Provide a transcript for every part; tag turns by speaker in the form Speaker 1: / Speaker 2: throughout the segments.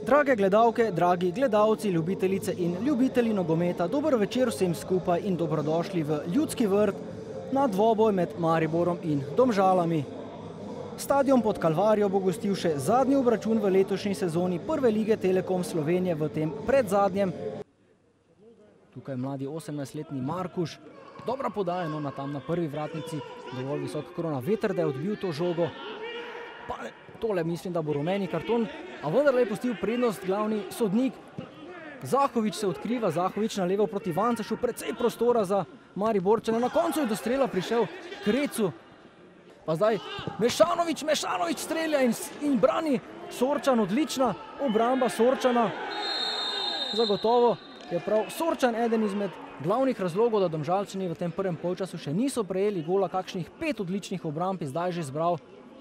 Speaker 1: Drage gledalke, dragi gledalci, ljubitelice in ljubitelji nogometa, dober večer vsem skupaj in dobrodošli v Ljudski vrt na dvoboj med Mariborom in Domžalami. Stadion pod Kalvarijo bo gostil še zadnji obračun v letošnji sezoni Prve lige Telekom Slovenije v tem predzadnjem. Tukaj mladi 18-letni Markuš, dobra podaja, no, tam na prvi vratnici, dovolj visok krona veter, da je odbil to žogo. Pa tole mislim, da bo rumeni karton, a vendarle je pustil prednost glavni sodnik. Zahovič se odkriva, Zahovič na levo proti Vancešu, precej prostora za Mariborčane. Na koncu je do strela prišel Krecu. Pa zdaj Mešanovič strelja in brani Sorčan, odlična obramba Sorčana. Zagotovo je prav Sorčan eden izmed glavnih razlogov, da Domžalčani v tem prvem polčasu še niso prejeli gola, kakšnih 5 odličnih obramb je zdaj že zbral.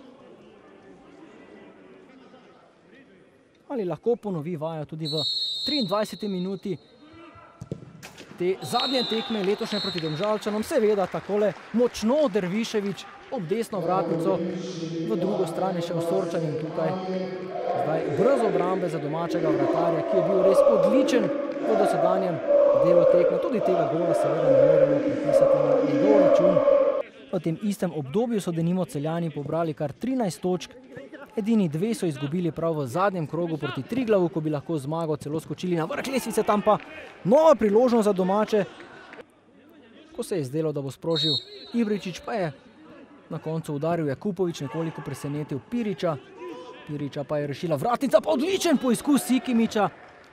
Speaker 1: Ali lahko ponovi vajo tudi v 23. minuti te zadnje tekme letošnje proti Domžalčanom. Seveda takole močno Derviševič ob desno vratnico, v drugo stran je še Sorčan in tukaj zdaj brez obrambe za domačega vratarja, ki je bil res odličen v dosedanjem delu tekme. Tudi tega gola seveda ne moremo pripisati na njegov račun. V tem istem obdobju so denimo Celjani pobrali kar 13 točk, edini 2 so izgubili prav v zadnjem krogu proti Triglavu, ko bi lahko zmago celo skočili na vrh lestvice, tam pa nova priložnost za domače. Ko se je zdelo, da bo sprožil Ibričić, pa je na koncu udaril Jakupovič, nekoliko presenetil Piriča. Piriča pa je rešila vratnica, pa odličen poizkus Sikimića.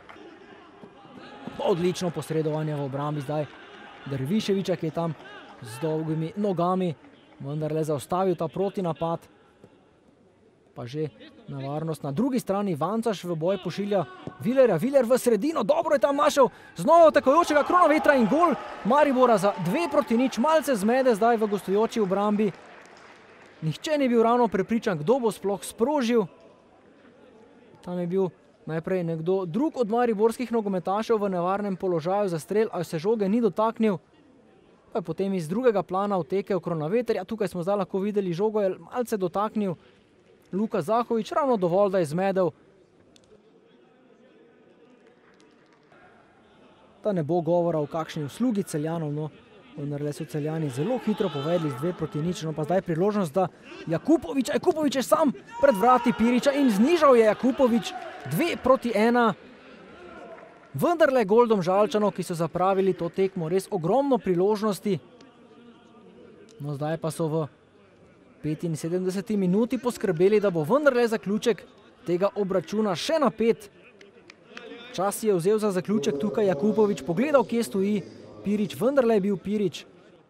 Speaker 1: Odlično posredovanje v obrambi zdaj Derviševiča, ki je tam z dolgimi nogami vendarle zaustavil ta protinapad. Pa že na varnost. Na drugi strani Vancaš v boj pošilja Vilerja. Viler v sredino, dobro je tam našel znova atakujočega Kronavetra in gol Maribora za 2:0. Malce zmede zdaj v gostujoči obrambi. Nihče ni bil ravno prepričan, kdo bo sploh sprožil. Tam je bil najprej nekdo drug od mariborskih nogometašev v nevarnem položaju za strel, a se žoge ni dotaknil. Pa je potem iz drugega plana utekel Kronaveter. Tukaj smo zdaj lahko videli, žogo je malce dotaknil Luka Zahovič, ravno dovolj, da je zmedel. Da ne bo govora o kakšni uslugi Celjanov, no, vendarle so Celjani zelo hitro povedli z 2:0, no pa zdaj priložnost, da Jakupovič. Jakupovič je sam pred vrati Piriča in znižal je Jakupovič 2:1. Vendarle gol Domžalčanov, ki so zapravili to tekmo, res ogromno priložnosti. No zdaj pa so v 75. minuti poskrbeli, da bo vendarle zaključek tega obračuna še napet. Čas je vzel za zaključek tukaj Jakupovič, pogledal, kje stoji Pirič, vendarle je bil Pirič.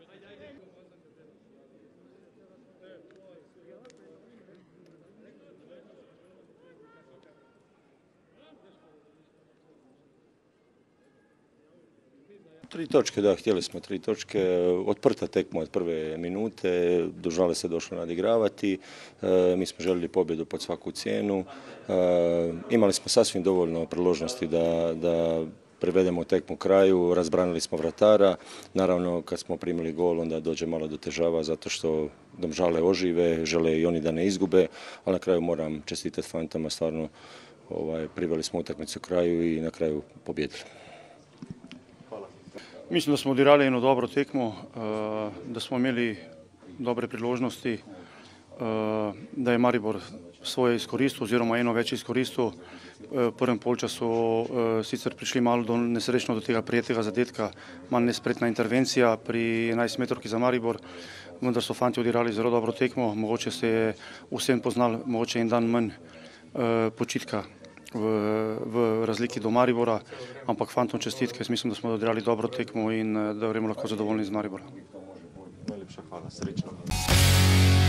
Speaker 2: Tri točke, da, htjeli smo 3 točke. Odprta tekma od prve minute, Domžale se došlo nadigravati. Mi smo željeli pobjedu pod svaku cijenu. Imali smo sasvim dovoljno priložnosti da prevedemo tekmu kraju, razbranili smo vratara. Naravno, kad smo primili gol, onda dođe malo do težava, zato što Domžale ožive, žele i oni da ne izgube, ali na kraju moram čestitati fantama, stvarno priveli smo utakmicu kraju i na kraju pobjedili.
Speaker 3: Mislim, da smo odigrali eno dobro tekmo, da smo imeli dobre priložnosti, da je Maribor svoje izkoristil oziroma eno več izkoristil. V prvem polčasu sicer prišli malo nesrečno do tega prijetega zadetka, malo nespretna intervencija pri 11 metrovki za Maribor, vendar so fanti odigrali zelo dobro tekmo, mogoče se je vsem poznal, mogoče en dan manj počitka v razliki do Maribora, ampak fantom čestitke, jaz mislim, da smo odigrali dobro tekmo in da gremo lahko zadovoljni z Maribora.
Speaker 2: Najlepša hvala, srečno.